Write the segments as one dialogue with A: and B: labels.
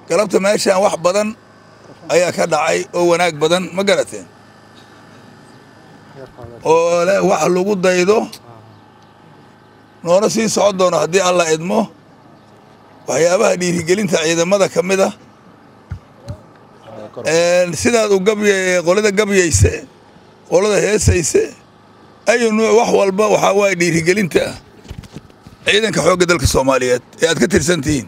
A: galabta meeshaan wax badan ayaa ka dhacay oo wanaag badan ma garateen oo leh wax lagu daydo noona sii socon doono haddii alla idmo waxyaabaha dhiirigelinta ciidamada ka mid ah sidaad u qolada gabyayse qolada heesayse ayu nuuc wax walba waxaa waaye dhiirigelinta ciidanka xoogga dalka Soomaaliyeed ee aad ka tirsantihiin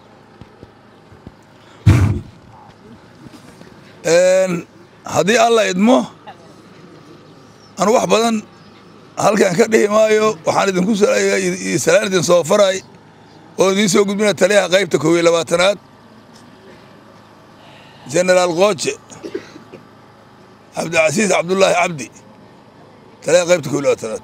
A: haddii alla idmo anu wax badan halkan ka dhihi maayo waxaan idinku salaan idin soo faray oo idin soo gudbina taliyaha qaybta 12aad General Qooje Cabdilcasiis Cabdullaahi Cabdi taliyaha qaybta 12aad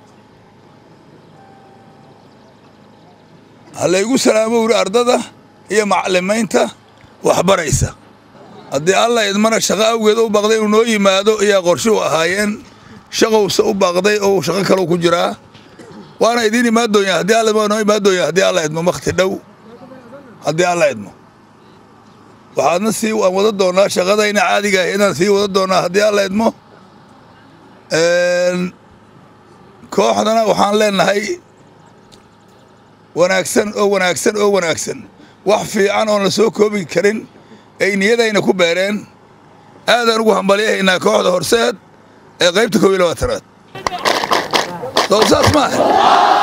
A: halaygu salaamo ur ardada iyo macallimiinta wax baraysa haddii alla idmana shaqo awgeed u baqday inuu noo yimaado iyo qorshe u ahaayeen shaqowsa u baqday oo shaqo kale ku jira waana idin imaadooyaa haddii alla noo imaadooyaa haddii alla idmo waqti dhow haddii alla idmo waxaadna sii wada doonaa shaqadayna caadiga ah inaan sii wada doonaa haddii alla idmo kooxdana waxaan leenahay wanaagsan wax fiican oo la soo koobi karin ay niyadayna ku beereen aadan ugu hambalyaynaa kooxda horseed ee qaybta 12aad dowsaas maaha